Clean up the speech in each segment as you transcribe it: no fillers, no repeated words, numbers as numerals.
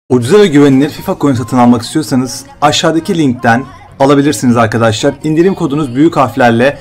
Ucuza ve güvenilir FIFA coin satın almak istiyorsanız aşağıdaki linkten alabilirsiniz arkadaşlar. İndirim kodunuz büyük harflerle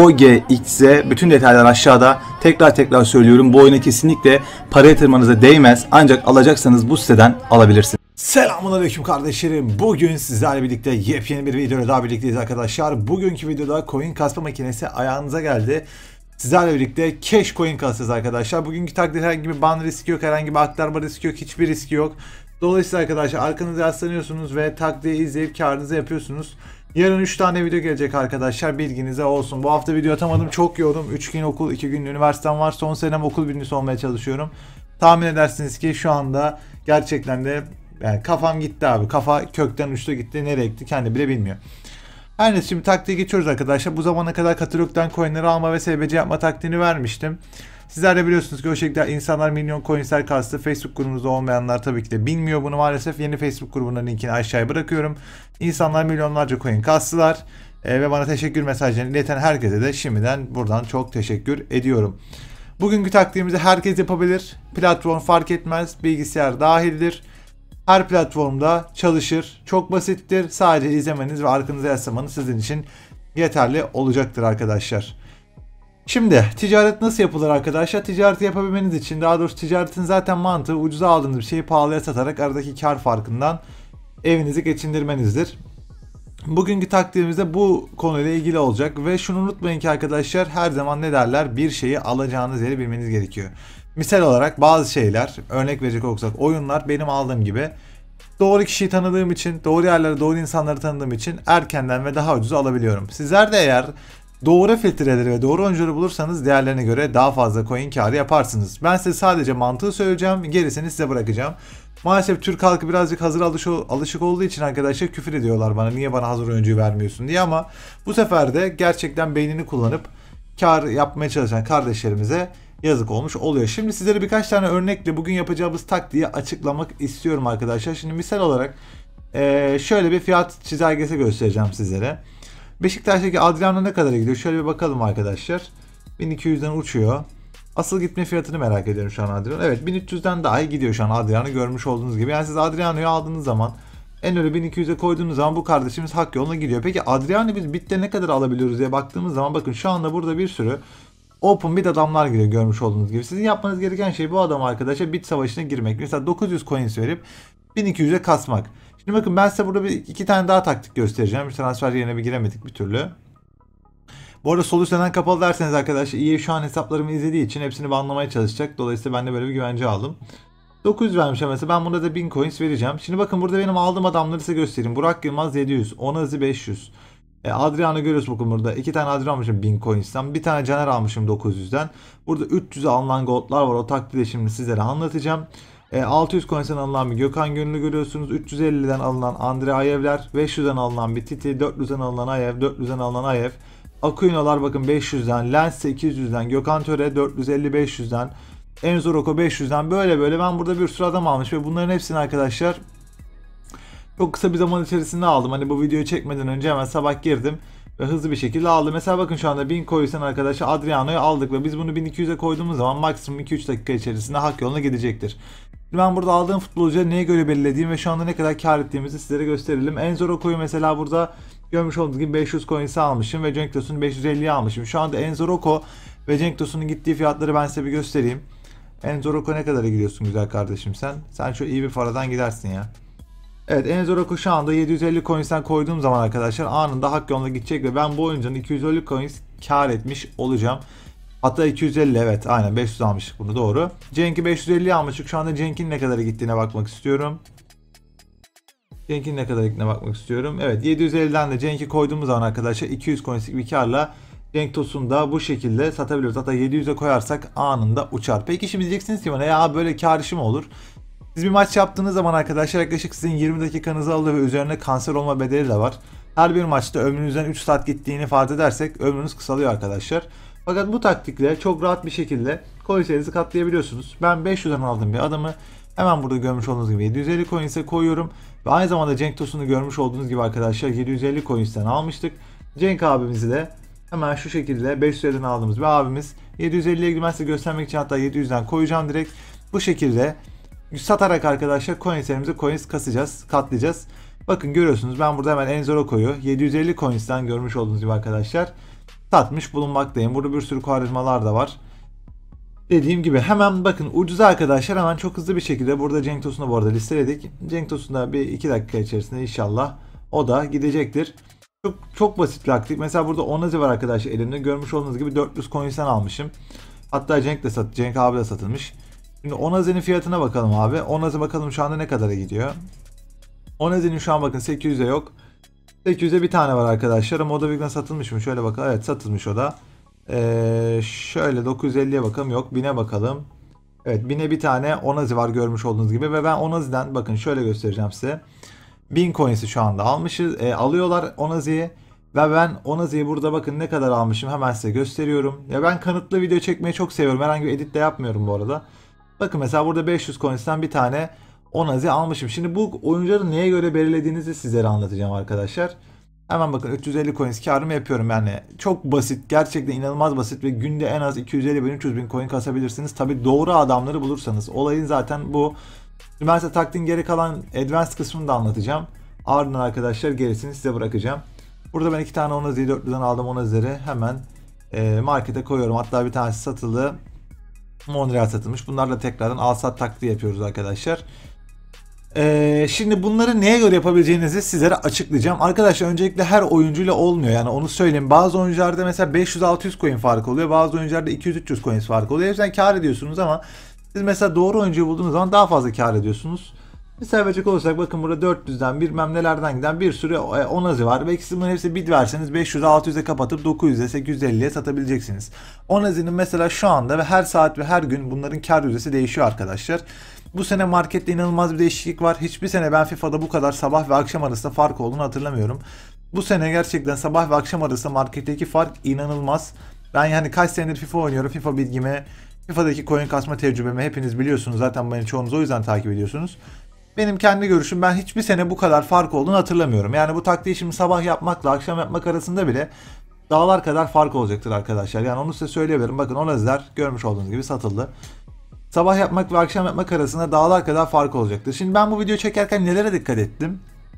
OGXZ. Bütün detaylar aşağıda. Tekrar söylüyorum, bu oyuna kesinlikle para yatırmanıza değmez. Ancak alacaksanız bu siteden alabilirsiniz. Selamünaleyküm kardeşlerim. Bugün sizlerle birlikte yepyeni bir videoda daha birlikteyiz arkadaşlar. Bugünkü videoda coin kasma makinesi ayağınıza geldi. Sizlerle birlikte cash coin kasacağız arkadaşlar. Bugünkü takdirde herhangi bir ban riski yok, herhangi bir aktarma riski yok, hiçbir riski yok. Dolayısıyla arkadaşlar arkanıza yaslanıyorsunuz ve taktiği izleyip karınızı yapıyorsunuz. Yarın 3 tane video gelecek arkadaşlar, bilginize olsun. Bu hafta video atamadım, çok yoğunum. 3 gün okul, 2 gün üniversitem var. Son senem okul birincisi olmaya çalışıyorum. Tahmin edersiniz ki şu anda gerçekten de yani kafam gitti abi. Kafa kökten uçtu gitti, nereye gitti kendi bile bilmiyor. Her neyse, şimdi taktiğe geçiyoruz arkadaşlar. Bu zamana kadar katalogdan coinleri alma ve SBC yapma taktiğini vermiştim. Sizler de biliyorsunuz ki o şekilde insanlar milyon coinsler kastı. Facebook grubumuzda olmayanlar tabii ki de bilmiyor bunu maalesef. Yeni Facebook grubunun linkini aşağıya bırakıyorum. İnsanlar milyonlarca coin kastılar. Ve bana teşekkür mesajlarını ileten herkese de şimdiden buradan çok teşekkür ediyorum. Bugünkü taktiğimizi herkes yapabilir. Platform fark etmez. Bilgisayar dahildir. Her platformda çalışır. Çok basittir. Sadece izlemeniz ve arkanıza yaslamanız sizin için yeterli olacaktır arkadaşlar. Şimdi ticaret nasıl yapılır arkadaşlar? Ticareti yapabilmeniz için, daha doğrusu ticaretin zaten mantığı ucuza aldığınız bir şeyi pahalıya satarak aradaki kar farkından evinizi geçindirmenizdir. Bugünkü taktiğimiz de bu konuyla ilgili olacak ve şunu unutmayın ki arkadaşlar, her zaman ne derler, bir şeyi alacağınız yeri bilmeniz gerekiyor. Misal olarak bazı şeyler, örnek verecek olursak oyunlar, benim aldığım gibi doğru kişiyi tanıdığım için, doğru yerlere, doğru insanları tanıdığım için erkenden ve daha ucuza alabiliyorum. Sizler de eğer doğru filtreleri ve doğru oyuncuları bulursanız diğerlerine göre daha fazla coin karı yaparsınız. Ben size sadece mantığı söyleyeceğim, gerisini size bırakacağım. Maalesef Türk halkı birazcık hazır alışık olduğu için arkadaşlar küfür ediyorlar bana, niye bana hazır oyuncuyu vermiyorsun diye, ama bu sefer de gerçekten beynini kullanıp kar yapmaya çalışan kardeşlerimize yazık olmuş oluyor. Şimdi sizlere birkaç tane örnekle bugün yapacağımız taktiği açıklamak istiyorum arkadaşlar. Şimdi misal olarak şöyle bir fiyat çizelgesi göstereceğim sizlere. Beşiktaş'taki Adriano ne kadar gidiyor? Şöyle bir bakalım arkadaşlar. 1200'den uçuyor. Asıl gitme fiyatını merak ediyorum şu an Adriano. Evet, 1300'den daha iyi gidiyor şu an Adriano, görmüş olduğunuz gibi. Yani siz Adriano'yu aldığınız zaman, en öyle 1200'e koyduğunuz zaman bu kardeşimiz hak yoluna gidiyor. Peki Adriano biz bitte ne kadar alabiliyoruz diye baktığımız zaman, bakın şu anda burada bir sürü open bid adamlar giriyor, görmüş olduğunuz gibi. Sizin yapmanız gereken şey bu adam arkadaşa bid savaşına girmek. Mesela 900 coins verip 1200'e kasmak. Şimdi bakın, ben size burada iki tane daha taktik göstereceğim. Bir transfer yerine bir giremedik bir türlü. Bu arada sol üstten kapalı derseniz arkadaşlar, EA şu an hesaplarımı izlediği için hepsini banlamaya çalışacak. Dolayısıyla ben de böyle bir güvence aldım. 900 vermiş mesela, ben buna da 1000 coins vereceğim. Şimdi bakın, burada benim aldığım adamları size göstereyim. Burak Yılmaz 700, Onazi 500. Adriano görüyoruz, bakın burada 2 tane Adriano almışım 1000 coins'ten. Bir tane Caner almışım 900'den. Burada 300'e alınan goldlar var. O taktiği de şimdi sizlere anlatacağım. 600 coins'ten alınan bir Gökhan Gönüllü görüyorsunuz. 350'den alınan Andre Ayevler. 500'den alınan bir Titi. 400'den alınan Ayev. 400'den alınan Ayev. Aquino'lar bakın 500'den. Lens 200'den. Gökhan Töre 450 500'den. Enzo Rocco 500'den. Böyle ben burada bir sürü adam almış ve bunların hepsini arkadaşlar çok kısa bir zaman içerisinde aldım. Hani bu videoyu çekmeden önce hemen sabah girdim ve hızlı bir şekilde aldım. Mesela bakın şu anda 1000 coin'sen arkadaşlar Adriano'yu aldık ve biz bunu 1200'e koyduğumuz zaman maksimum 2-3 dakika içerisinde hak yoluna gidecektir. Ben burada aldığım futbolcuya neye göre belirlediğim ve şu anda ne kadar kar ettiğimizi sizlere gösterelim. Enzo Rocco'yu mesela burada görmüş olduğunuz gibi 500 coins'e almışım ve Cenk Tosun'u 550'ye almışım. Şu anda Enzo Rocco ve Cenk Tosun'un gittiği fiyatları ben size bir göstereyim. Enzo Rocco ne kadara gidiyorsun güzel kardeşim sen? Sen şu iyi bir paradan gidersin ya. Evet, Enzo Rocco şu anda 750 coins'ten koyduğum zaman arkadaşlar anında hak yoluna gidecek ve ben bu oyuncunun 250 coins kar etmiş olacağım. Hatta 250, evet aynen 500 almıştık bunu, doğru. Cenk'i 550 almıştık. Şu anda Cenk'in ne kadar gittiğine bakmak istiyorum. Cenk'in ne kadar gittiğine bakmak istiyorum. Evet, 750'den de Cenk'i koyduğumuz zaman arkadaşlar 200 coins'lik bir karla Cenk Tosun'u da bu şekilde satabiliyoruz. Hatta 700'e koyarsak anında uçar. Peki şimdi diyeceksiniz ki bana, ya böyle kar işi mi olur? Siz bir maç yaptığınız zaman arkadaşlar yaklaşık sizin 20 dakikanızı alıyor ve üzerine kanser olma bedeli de var. Her bir maçta ömrünüzden 3 saat gittiğini farz edersek ömrünüz kısalıyor arkadaşlar. Fakat bu taktikle çok rahat bir şekilde coin sayınızı katlayabiliyorsunuz. Ben 500'den aldığım bir adamı hemen burada görmüş olduğunuz gibi 750 coins'e koyuyorum. Ve aynı zamanda Cenk Tosun'u görmüş olduğunuz gibi arkadaşlar 750 coins'ten almıştık. Cenk abimizi de hemen şu şekilde 500'den aldığımız bir abimiz 750'ye girmezse göstermek için hatta 700'den koyacağım direkt. Bu şekilde satarak arkadaşlar coinslerimizi coins kasacağız, katlayacağız. Bakın görüyorsunuz ben burada hemen Enzoroko'yu 750 coins'ten görmüş olduğunuz gibi arkadaşlar satmış bulunmaktayım. Burada bir sürü karizmalar da var. Dediğim gibi hemen bakın ucuza arkadaşlar, hemen çok hızlı bir şekilde burada Cenk Tosun'u bu arada listeledik. Cenk Tosun da bir 2 dakika içerisinde inşallah o da gidecektir. Çok basit bir taktik. Mesela burada Onazi var arkadaşlar elimde. Görmüş olduğunuz gibi 400 coins'ten almışım. Hatta Cenk abi de satılmış. Şimdi Onazi'nin fiyatına bakalım abi. Onazi bakalım şu anda ne kadara gidiyor. Onazi'nin şu an bakın 800'e yok. 800'e bir tane var arkadaşlar ama o da birden satılmış mı? Şöyle bakalım. Evet satılmış o da. Şöyle 950'ye bakalım. Yok 1000'e bakalım. Evet 1000'e bir tane Onazi var görmüş olduğunuz gibi. Ve ben Onazi'den bakın şöyle göstereceğim size. 1000 coins'i şu anda almışız. Alıyorlar Onazi'yi. Ve ben Onazi'yi burada bakın ne kadar almışım hemen size gösteriyorum. Ya ben kanıtlı video çekmeyi çok seviyorum. Herhangi bir edit de yapmıyorum bu arada. Bakın mesela burada 500 coins'ten bir tane Onazi almışım. Şimdi bu oyuncuları neye göre belirlediğinizi sizlere anlatacağım arkadaşlar. Hemen bakın 350 coins karımı yapıyorum yani. Çok basit, gerçekten inanılmaz basit ve günde en az 250 bin 300 bin coin kasabilirsiniz. Tabi doğru adamları bulursanız. Olayın zaten bu. Şimdi ben size taktiğin geri kalan advanced kısmını da anlatacağım. Ardından arkadaşlar gerisini size bırakacağım. Burada ben 2 tane Onazi'yi 400'den aldım Onazi'leri hemen markete koyuyorum. Hatta bir tanesi satıldı. Monreal satılmış. Bunlarla tekrardan al sat taktiği yapıyoruz arkadaşlar. Şimdi bunları neye göre yapabileceğinizi sizlere açıklayacağım. Arkadaşlar öncelikle her oyuncuyla olmuyor yani onu söyleyeyim. Bazı oyuncularda mesela 500-600 coin farkı oluyor. Bazı oyuncularda 200-300 coin farkı oluyor. Hepsinden kar ediyorsunuz ama siz mesela doğru oyuncuyu bulduğunuz zaman daha fazla kar ediyorsunuz. Misal verecek olursak bakın burada 400'den bilmem nelerden giden bir sürü Onazi var. Belki siz bunların hepsi bid verseniz 500'e 600'e kapatıp 900'e 850'ye satabileceksiniz. Onazi'nin mesela şu anda ve her saat ve her gün bunların kar yüzdesi değişiyor arkadaşlar. Bu sene markette inanılmaz bir değişiklik var. Hiçbir sene ben FIFA'da bu kadar sabah ve akşam arasında fark olduğunu hatırlamıyorum. Bu sene gerçekten sabah ve akşam arasında marketteki fark inanılmaz. Ben yani kaç senedir FIFA oynuyorum. FIFA bilgimi, FIFA'daki coin kasma tecrübemi hepiniz biliyorsunuz. Zaten beni çoğunuz o yüzden takip ediyorsunuz. Benim kendi görüşüm, ben hiçbir sene bu kadar fark olduğunu hatırlamıyorum. Yani bu taktiği şimdi sabah yapmakla akşam yapmak arasında bile dağlar kadar fark olacaktır arkadaşlar. Yani onu size söyleyebilirim. Bakın Onazi'ler görmüş olduğunuz gibi satıldı. Sabah yapmak ve akşam yapmak arasında dağlar kadar fark olacaktır. Şimdi ben bu videoyu çekerken nelere dikkat ettim?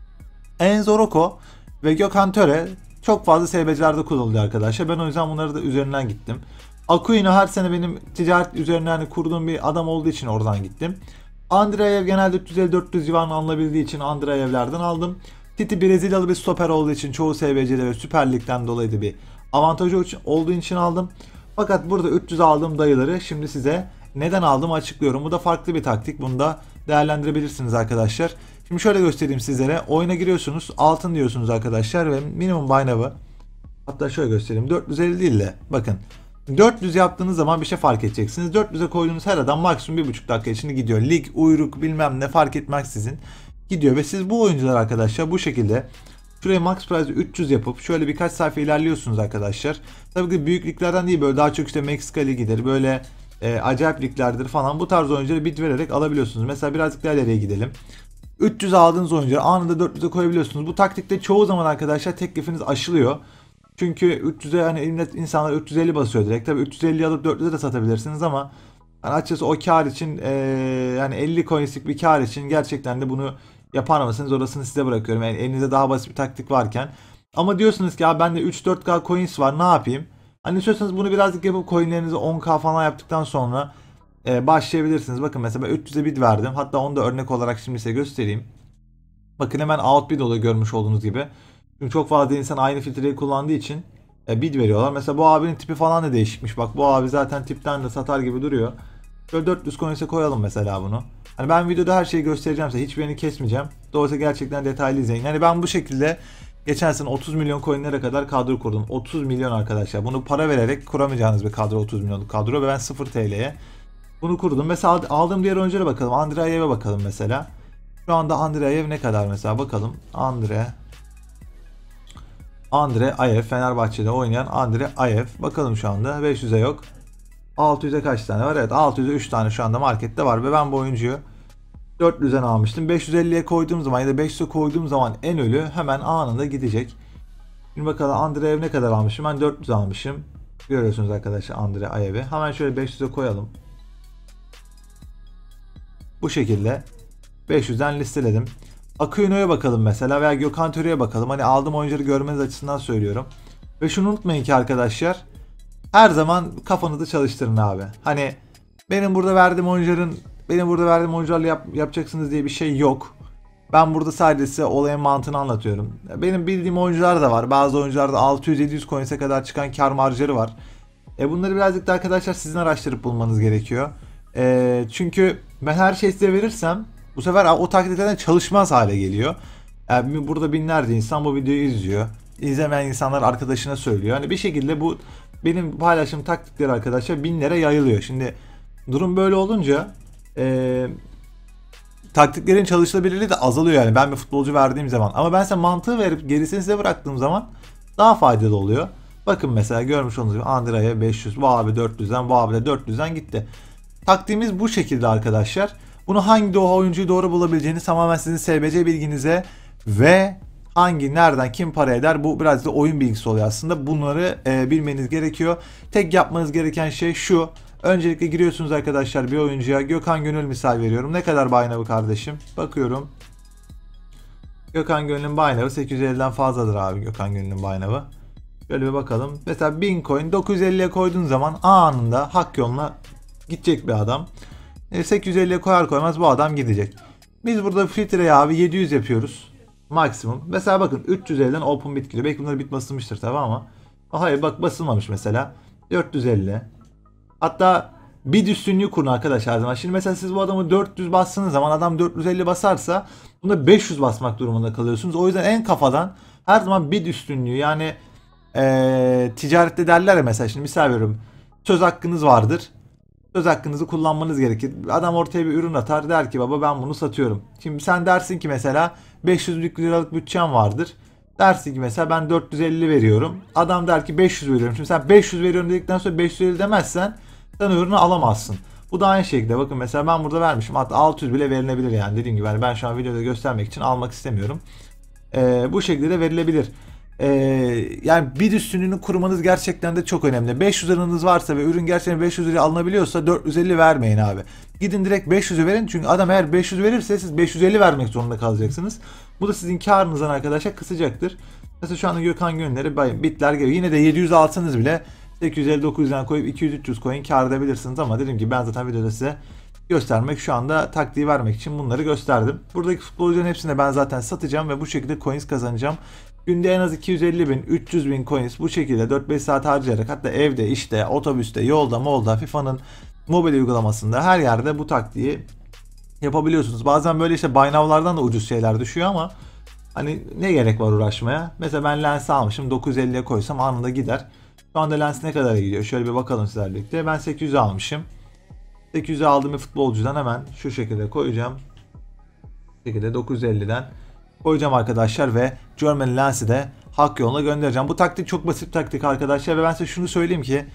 Enzoroko ve Gökhan Töre çok fazla SBC'lerde kullanılıyor arkadaşlar. Ben o yüzden bunları da üzerinden gittim. Aquino her sene benim ticaret üzerinden kurduğum bir adam olduğu için oradan gittim. Andreyev genelde 350-400 civarında alınabildiği için Andreyev'lerden aldım. Titi Brezilyalı bir stoper olduğu için çoğu SBC'de ve Süper Lig'den dolayı da bir avantajı olduğu için aldım. Fakat burada 300 aldığım dayıları şimdi size neden aldığımı açıklıyorum. Bu da farklı bir taktik. Bunu da değerlendirebilirsiniz arkadaşlar. Şimdi şöyle göstereyim sizlere. Oyuna giriyorsunuz. Altın diyorsunuz arkadaşlar ve minimum buy now'ı. Hatta şöyle göstereyim. 450 değil de bakın. 400 yaptığınız zaman bir şey fark edeceksiniz. 400'e koyduğunuz her adam maksimum 1,5 dakika içinde gidiyor. Lig, uyruk bilmem ne fark etmeksizin gidiyor. Ve siz bu oyuncular arkadaşlar bu şekilde şuraya max price 300 yapıp şöyle birkaç sayfa ilerliyorsunuz arkadaşlar. Tabii ki büyük liglerden değil, böyle daha çok işte Meksika ligidir, böyle acayip liglerdir falan, bu tarz oyuncuları bid vererek alabiliyorsunuz. Mesela birazcık daha ileriye gidelim. 300 aldığınız oyuncuları anında 400'e koyabiliyorsunuz. Bu taktikte çoğu zaman arkadaşlar teklifiniz aşılıyor. Çünkü 300'e hani insanlar 350 basıyor direkt. Tabii 350 alıp 400'e de satabilirsiniz ama yani açıkçası o kar için yani 50 coinslik bir kar için gerçekten de bunu yapar mısınız? Orasını size bırakıyorum. Yani elinizde daha basit bir taktik varken. Ama diyorsunuz ki ya bende 3-4K coins var, ne yapayım? Hani istiyorsanız bunu birazcık yapıp coinlerinizi 10K falan yaptıktan sonra başlayabilirsiniz. Bakın mesela ben 300'e bid verdim. Hatta onu da örnek olarak şimdi size göstereyim. Bakın hemen outbid oluyor görmüş olduğunuz gibi. Çünkü çok fazla insan aynı filtreyi kullandığı için bid veriyorlar. Mesela bu abinin tipi falan da değişikmiş. Bak bu abi zaten tipten de satar gibi duruyor. Şöyle 400 coins'e koyalım mesela bunu. Hani ben videoda her şeyi göstereceğim size. Hiçbirini kesmeyeceğim. Dolayısıyla gerçekten detaylı izleyin. Yani ben bu şekilde geçen sene 30 milyon coin'lere kadar kadro kurdum. 30 milyon arkadaşlar. Bunu para vererek kuramayacağınız bir kadro, 30 milyonluk kadro ve ben 0 TL'ye bunu kurdum. Mesela aldığım diğer oyunculara bakalım. Andreyev'e bakalım mesela. Şu anda Andreyev ne kadar mesela bakalım. Andre Ayev, Fenerbahçe'de oynayan Andre Ayev. Bakalım şu anda 500'e yok. 600'e kaç tane var? Evet 600'e 3 tane şu anda markette var ve ben bu oyuncuyu 400'den almıştım. 550'ye koyduğum zaman ya da 500'e koyduğum zaman en ölü hemen anında gidecek. Şimdi bakalım Andreyev ne kadar almışım? Ben 400 almışım. Görüyorsunuz arkadaşlar Andre Ayev'i. Hemen şöyle 500'e koyalım. Bu şekilde 500'den listeledim. Aquino'ya bakalım mesela veya Gökhan Töre'ye bakalım. Hani aldığım oyuncuları görmeniz açısından söylüyorum. Ve şunu unutmayın ki arkadaşlar. Her zaman kafanızı çalıştırın abi. Hani benim burada verdiğim oyuncularla yapacaksınız diye bir şey yok. Ben burada sadece size olayın mantığını anlatıyorum. Benim bildiğim oyuncular da var. Bazı oyuncularda 600-700 coins'e kadar çıkan kar marjları var. Bunları birazcık da arkadaşlar sizin araştırıp bulmanız gerekiyor. Çünkü ben her şeyi size verirsem bu sefer o taktiklerden çalışmaz hale geliyor. Yani burada binlerce insan bu videoyu izliyor. İzlemeyen insanlar arkadaşına söylüyor. Hani bir şekilde bu benim paylaştığım taktikler arkadaşlar binlere yayılıyor. Şimdi durum böyle olunca taktiklerin çalışılabilirliği de azalıyor yani ben bir futbolcu verdiğim zaman. Ama ben size mantığı verip gerisini size bıraktığım zaman daha faydalı oluyor. Bakın mesela görmüş olduğunuz gibi Andrea'ya 500, bu abi 400'den, bu abi de 400'den gitti. Taktiğimiz bu şekilde arkadaşlar. Bunu hangi oyuncuyu doğru bulabileceğiniz tamamen sizin SBC bilginize ve nereden kim para eder bu biraz da oyun bilgisi oluyor aslında. Bunları bilmeniz gerekiyor. Tek yapmanız gereken şey şu. Öncelikle giriyorsunuz arkadaşlar bir oyuncuya. Gökhan Gönül misal veriyorum. Ne kadar buy now'ı kardeşim? Bakıyorum. Gökhan Gönül'ün buy now'ı 850'den fazladır abi Gökhan Gönül'ün buy now'ı. Şöyle bir bakalım. Mesela 1000 coin 950'ye koyduğun zaman anında hak yoluna gidecek bir adam. 850'ye koyar koymaz bu adam gidecek. Biz burada filtreyi abi 700 yapıyoruz. Maksimum. Mesela bakın 350'den open bit geliyor. Belki bunları bit basılmıştır tabi ama. Hayır bak basılmamış mesela. 450. Hatta bid üstünlüğü kurun arkadaşlar her zaman. Şimdi mesela siz bu adamı 400 bastığınız zaman adam 450 basarsa bunda 500 basmak durumunda kalıyorsunuz. O yüzden en kafadan her zaman bid üstünlüğü yani ticarette derler ya mesela şimdi misal veriyorum. Söz hakkınız vardır. Söz hakkınızı kullanmanız gerekir. Adam ortaya bir ürün atar der ki baba ben bunu satıyorum. Şimdi sen dersin ki mesela 500 liralık bütçem vardır. Dersin ki mesela ben 450 veriyorum. Adam der ki 500 veriyorum. Şimdi sen 500 veriyorum dedikten sonra 550 demezsen sen ürünü alamazsın. Bu da aynı şekilde bakın mesela ben burada vermişim. Hatta 600 bile verilebilir yani dediğim gibi. Yani ben şu an videoda göstermek için almak istemiyorum. Bu şekilde de verilebilir. Yani bid üstünlüğünü kurmanız gerçekten de çok önemli. 500 liranız varsa ve ürün gerçekten 500 liraya alınabiliyorsa 450 vermeyin abi. Gidin direkt 500'ü verin çünkü adam eğer 500 verirse siz 550 vermek zorunda kalacaksınız. Bu da sizin karınızdan arkadaşlar kısacaktır. Mesela şu anda Gökhan Gönül'leri bitler geliyor. Yine de 700 alsanız bile 850-900'den koyup 200-300 coin kar edebilirsiniz ama dediğim gibi ben zaten videoda size göstermek şu anda taktiği vermek için bunları gösterdim. Buradaki futbolcuların hepsini ben zaten satacağım ve bu şekilde coins kazanacağım. Günde en az 250 bin, 300 bin coins bu şekilde 4-5 saat harcayarak hatta evde, işte, otobüste, yolda, FIFA'nın mobil uygulamasında her yerde bu taktiği yapabiliyorsunuz. Bazen böyle işte buy now'lardan da ucuz şeyler düşüyor ama hani ne gerek var uğraşmaya. Mesela ben lens almışım 950'ye koysam anında gider. Şu anda lens ne kadar gidiyor? Şöyle bir bakalım sizlerle birlikte. Ben 800'e almışım. 800'e aldığım bir futbolcudan hemen şu şekilde koyacağım. Bu şekilde 950'den koyacağım arkadaşlar ve German Lens'i de hak yoluna göndereceğim. Bu taktik çok basit bir taktik arkadaşlar ve ben size şunu söyleyeyim ki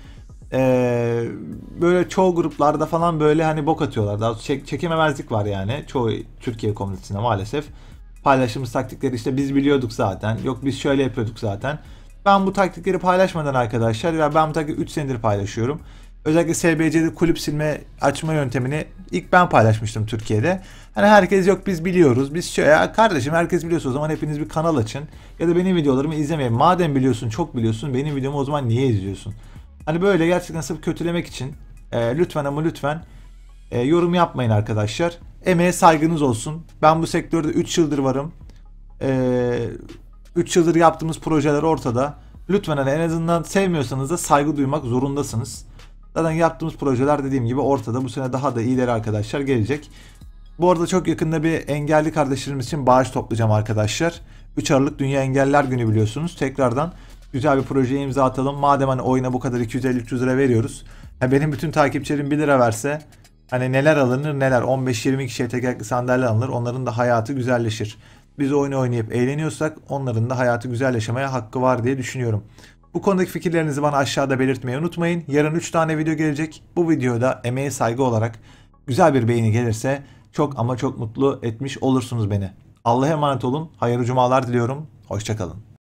böyle çoğu gruplarda falan böyle hani bok atıyorlar. Daha çekememezlik var yani çoğu Türkiye komünitesinde maalesef. Paylaştığımız taktikleri işte biz biliyorduk zaten. Yok biz şöyle yapıyorduk zaten. Ben bu taktikleri paylaşmadan arkadaşlar ya ben bu taktikleri 3 senedir paylaşıyorum. Özellikle SBC'de kulüp silme açma yöntemini ilk ben paylaşmıştım Türkiye'de. Hani herkes yok biz biliyoruz. Biz şöyle kardeşim herkes biliyorsa o zaman hepiniz bir kanal açın. Ya da benim videolarımı izlemeyin. Madem biliyorsun çok biliyorsun benim videomu o zaman niye izliyorsun? Hani böyle gerçekten sırf kötülemek için lütfen ama lütfen yorum yapmayın arkadaşlar. Emeğe saygınız olsun. Ben bu sektörde 3 yıldır varım. 3 yıldır yaptığımız projeler ortada. Lütfen hani en azından sevmiyorsanız da saygı duymak zorundasınız. Zaten yaptığımız projeler dediğim gibi ortada. Bu sene daha da iyileri arkadaşlar gelecek. Bu arada çok yakında bir engelli kardeşlerimiz için bağış toplayacağım arkadaşlar. 3 Aralık Dünya Engelliler Günü biliyorsunuz. Tekrardan güzel bir projeye imza atalım. Madem hani oyuna bu kadar 250-300 lira veriyoruz. Benim bütün takipçilerim 1 lira verse hani neler alınır neler. 15-20 kişiye tekerlekli sandalye alınır. Onların da hayatı güzelleşir. Biz oyunu oynayıp eğleniyorsak onların da hayatı güzel yaşamaya hakkı var diye düşünüyorum. Bu konudaki fikirlerinizi bana aşağıda belirtmeyi unutmayın. Yarın 3 tane video gelecek. Bu videoda emeğe saygı olarak güzel bir beğeni gelirse çok ama çok mutlu etmiş olursunuz beni. Allah'a emanet olun. Hayırlı cumalar diliyorum. Hoşça kalın.